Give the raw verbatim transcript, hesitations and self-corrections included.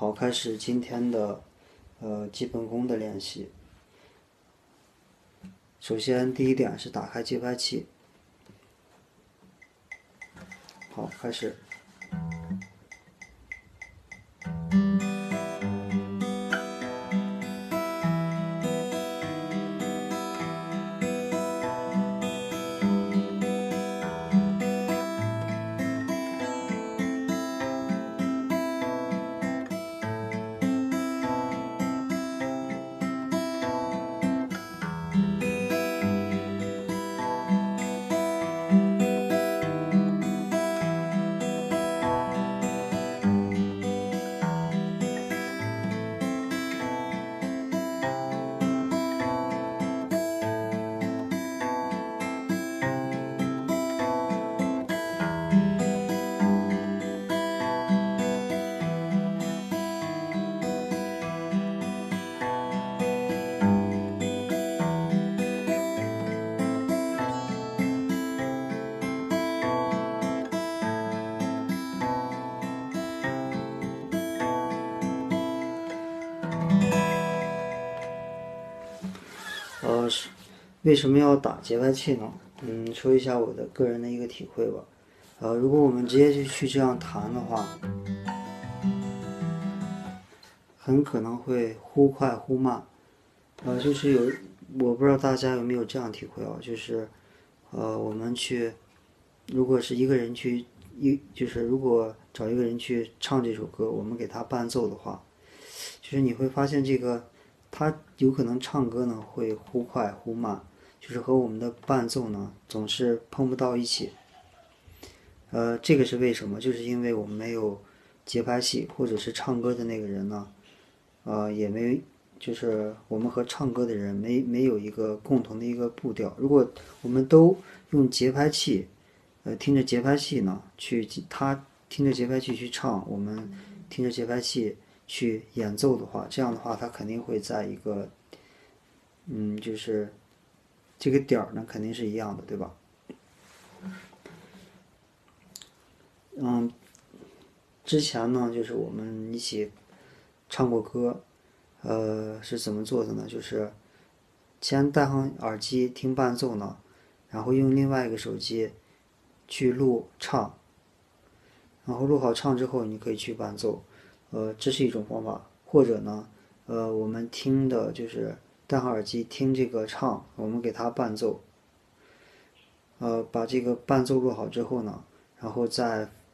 好，开始今天的呃基本功的练习。首先，第一点是打开节拍器。好，开始。呃，是为什么要打节拍器呢？嗯，说一下我的个人的一个体会吧。呃，如果我们直接就去这样弹的话，很可能会忽快忽慢。呃，就是有，我不知道大家有没有这样体会啊，就是，呃，我们去，如果是一个人去一，就是如果找一个人去唱这首歌，我们给他伴奏的话，就是你会发现这个，他有可能唱歌呢会忽快忽慢，就是和我们的伴奏呢总是碰不到一起。呃，这个是为什么？就是因为我们没有节拍器，或者是唱歌的那个人呢，呃，也没，就是我们和唱歌的人没没有一个共同的一个步调。如果我们都用节拍器，呃，听着节拍器呢去，他听着节拍器去唱，我们听着节拍器去演奏的话，这样的话，他肯定会在一个，嗯，就是这个点儿呢肯定是一样的，对吧？嗯，之前呢，就是我们一起唱过歌，呃，是怎么做的呢？就是先戴上耳机听伴奏呢，然后用另外一个手机去录唱，然后录好唱之后，你可以去伴奏，呃，这是一种方法。或者呢，呃，我们听的就是戴上耳机听这个唱，我们给它伴奏，呃，把这个伴奏录好之后呢，然后再